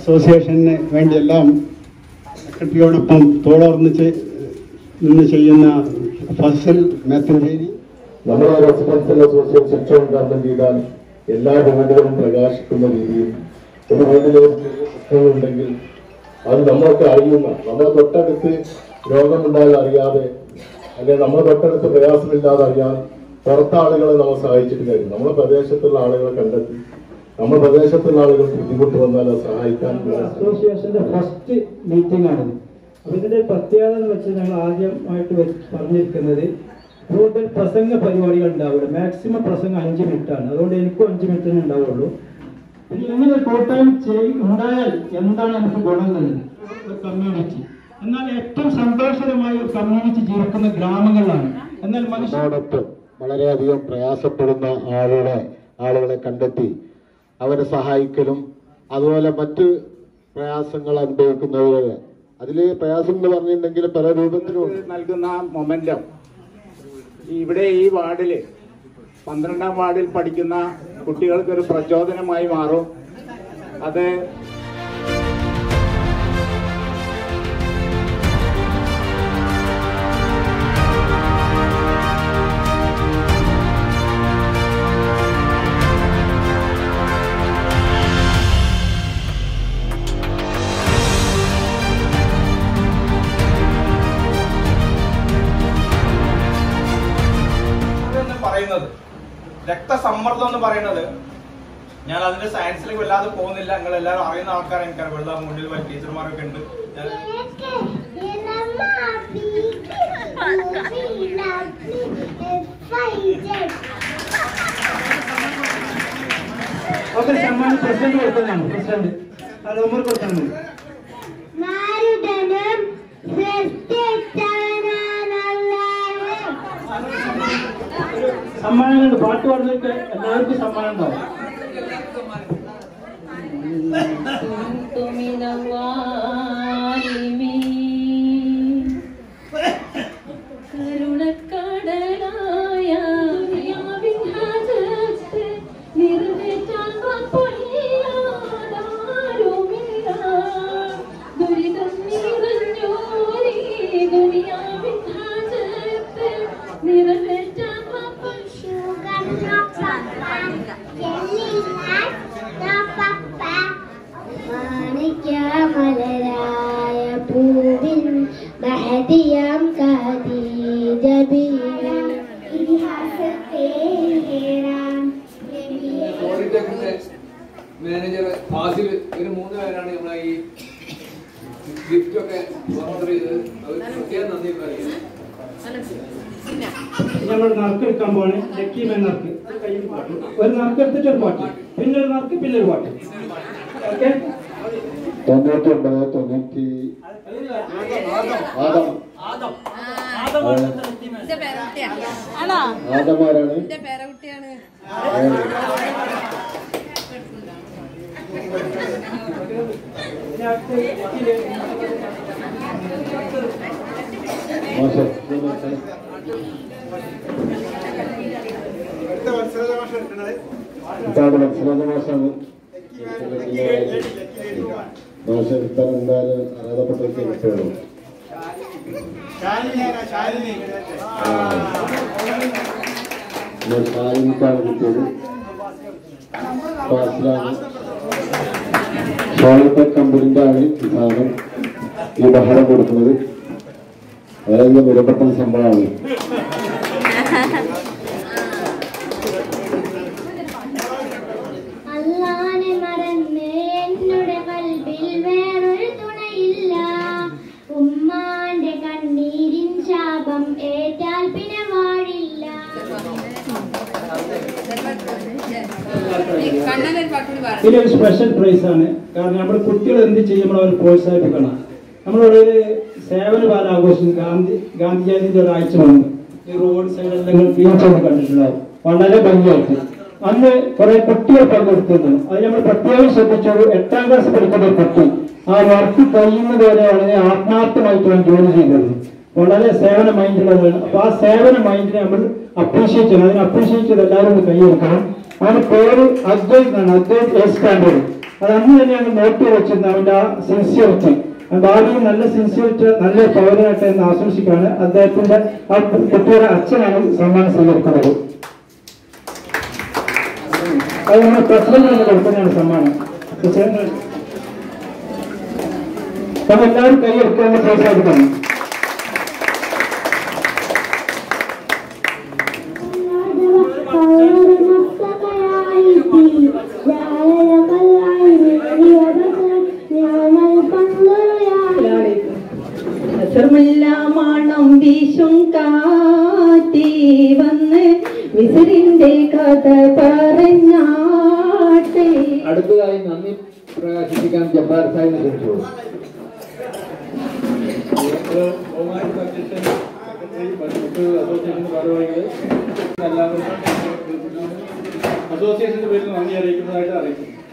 അസോസിയേഷന് വേണ്ടിയെല്ലാം സെക്രട്ടറിയോടൊപ്പം തോളർന്ന് നിന്ന് ചെയ്യുന്ന ഫസൽ മേത്തഞ്ചേരി. നമ്മുടെ റെസിഡൻഷ്യൽ അസോസിയേഷൻ ശിക്ഷ ഉദ്ഘാടനം ചെയ്താൽ എല്ലാ വീടുകളും പ്രകാശിക്കുന്ന രീതിയിൽ ഒരു വീട്ടിലെ പ്രശ്നങ്ങളുണ്ടെങ്കിൽ അത് നമ്മൾക്ക് അറിയുന്ന, നമ്മുടെ തൊട്ടടുത്ത് രോഗമുണ്ടായാൽ അറിയാതെ, അല്ലെങ്കിൽ നമ്മുടെ തൊട്ടടുത്ത് പ്രയാസമില്ലാതെ അറിയാൻ പുറത്തെ ആളുകളെ നമ്മൾ സഹായിച്ചിട്ട് കാര്യം. നമ്മുടെ പ്രദേശത്തുള്ള ആളുകളെ കണ്ടെത്തി നമ്മുടെ പ്രദേശത്തുള്ള ആളുകൾക്ക് ബുദ്ധിമുട്ട് വന്നാൽ അത് സഹായിക്കാൻ. അസോസിയേഷന്റെ ഫസ്റ്റ് മീറ്റിംഗ് ആണ്. അപ്പൊ ഇതിന്റെ പ്രത്യേകത എന്ന് വെച്ചാൽ ഞങ്ങൾ ആദ്യമായിട്ട് പറഞ്ഞിരിക്കുന്നത് കൂടുതൽ പ്രസംഗ പരിപാടികൾ ഉണ്ടാവില്ല. മാക്സിമം പ്രസംഗം 5 മിനിറ്റാണ്. അതുകൊണ്ട് എനിക്കും 5 മിനിറ്റിനെ ഉണ്ടാവുള്ളൂ. ഇങ്ങനെ കൂട്ടായ്മ ഉണ്ടായാൽ എന്താണ് നമുക്ക് ഗുണങ്ങൾ? ഒരു കമ്മ്യൂണിറ്റി. എന്നാൽ ഏറ്റവും സന്തോഷകരമായ ഒരു കമ്മ്യൂണിറ്റി ജീവിക്കുന്ന ഗ്രാമങ്ങളിലാണ്. എന്നാൽ മനുഷ്യനോടൊപ്പം വളരെയധികം പ്രയാസപ്പെടുന്ന ആളുകളെ കണ്ടെത്തി അവരെ സഹായിക്കലും, അതുപോലെ മറ്റ് പ്രയാസങ്ങൾ അനുഭവിക്കുന്നവരെ, അതില് പ്രയാസം എന്ന് പറഞ്ഞിട്ടുണ്ടെങ്കിൽ പല രൂപത്തിലും നൽകുന്ന മൊമെന്റം ഇവിടെ ഈ വാർഡില് 12ാം വാർഡിൽ പഠിക്കുന്ന കുട്ടികൾക്കൊരു പ്രചോദനമായി മാറും. അത് രക്തസമ്മർദ്ദം എന്ന് പറയുന്നത്, ഞാൻ അതിന്റെ സയൻസിലേക്ക് വല്ലാതെ പോകുന്നില്ല, നിങ്ങൾ എല്ലാവരും അറിയുന്ന ആൾക്കാർ എനിക്കറിയാം, വെള്ളം മുന്നിൽ ടീച്ചർമാരൊക്കെ ഉണ്ട്. സമ്മാനങ്ങളുണ്ട്. പാട്ട് പാടുന്നവർക്ക് എല്ലാവർക്കും സമ്മാനം ഉണ്ടാവും. മാനേജർ ഫാസിൽ, ഇവര് 3 പേരാണ് നമ്മളെ ഈ ഗിഫ്റ്റ് ഒക്കെ സ്പോൺസർ ചെയ്തത്. അവർ പ്രത്യേകം നന്ദി പറയുന്നത്. നമ്മൾ നറുക്കെടുക്കാൻ പോണേ. ലക്കി നറുക്ക് ഒരു നറുക്കെടുത്തിട്ട് ഒരു പാട്ട്, പിന്നെ ഒരു നറുക്ക്, പിന്നെ ഒരു പാട്ട്. ഓക്കെ. 99 ആദമാരാണ്. ഇതാണ് മത്സരമാസാണ്. എന്തായാലും അർഹതപ്പെട്ടവർക്ക് കിട്ടുള്ളൂ. ഷാലിനിക്കാണ് കിട്ടിയത്. സോളിപ്പർ കമ്പനിന്റെ ആണ് ഈ സാധനം, ഈ ബഹളം കൊടുക്കുന്നത്. വളരെ വിലപ്പെട്ട സംഭവമാണ്. ഇതൊരു സ്പെഷ്യൽ പ്രൈസ് ആണ്. കാരണം നമ്മുടെ കുട്ടികൾ എന്ത് ചെയ്യുമ്പോൾ അവർ പ്രോത്സാഹിപ്പിക്കണം. നമ്മളിവിടെ ഒരു സേവന വാരം ആഘോഷിക്കും. ഗാന്ധി ജയന്തിന്റെ ഒരാഴ്ച മുമ്പ് ഈ റോഡ് സൈഡെല്ലാം ബീച്ചൊക്കെ കണ്ടിട്ടുണ്ടാവും. വളരെ ഭംഗിയായിട്ട് അന്ന് കുറെ കുട്ടികൾ പങ്കെടുത്തിരുന്നു. അത് നമ്മൾ പ്രത്യേകം ശ്രദ്ധിച്ചൊരു 8ാം ക്ലാസ് പഠിക്കുന്ന ഒരു കുട്ടി ആ വർക്ക് കഴിയുന്നത് വരെ വളരെ ആത്മാർത്ഥമായിട്ടാണ് ജോലി ചെയ്തത്. വളരെ സേവന മൈൻഡുള്ളതാണ്. അപ്പൊ ആ സേവന മൈൻഡിനെ നമ്മൾ അപ്രീഷിയേറ്റ് ചെയ്യണം. അതിനെ അപ്രീഷിയേറ്റ് ചെയ്ത് എല്ലാവരും കൈയെടുക്കണം. അവരുടെ പേര് അദ്വൈത് എന്നാണ്. Advaith 8th standard. അത് അന്ന് തന്നെ ഞങ്ങൾ നോക്കി വെച്ചിരുന്നു അവന്റെ ആ സിൻസിയറിറ്റി. ഭാവിയിൽ നല്ല സിൻസിയറിറ്റി, നല്ല പൗരനായിട്ട് എന്ന് ആശംസിക്കുകയാണ്. അദ്ദേഹത്തിന്റെ ആ കുട്ടിയുടെ അച്ഛനാണ് സമ്മാനം സ്വീകരിക്കുന്നത്. അത് നമ്മൾ പ്രസിഡന്റിന് കൊടുക്കുന്നതാണ് സമ്മാനം. എല്ലാവരും കൈയെടുക്കാൻ പ്രോത്സാഹിപ്പിക്കണം. മണം വീശും കാറ്റി വന്ന് വിസിറിന്റെ കഥ പറഞ്ഞാട്ടെ. അടുത്തതായി നന്ദി പ്രകാശിപ്പിക്കാൻ ജബ്ബാർ സാഹിബിനെ ക്ഷണിച്ചു. അസോസിയേഷന്റെ പേരിൽ നന്ദി അറിയിക്കുന്നതായിട്ട് അറിയിക്കുന്നു.